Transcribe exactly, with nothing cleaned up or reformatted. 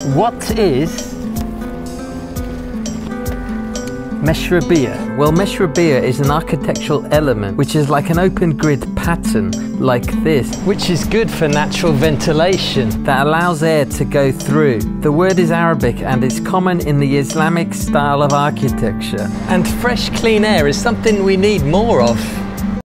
What is Mashrabiya? Well, Mashrabiya is an architectural element which is like an open grid pattern like this, which is good for natural ventilation that allows air to go through. The word is Arabic and it's common in the Islamic style of architecture. And fresh, clean air is something we need more of.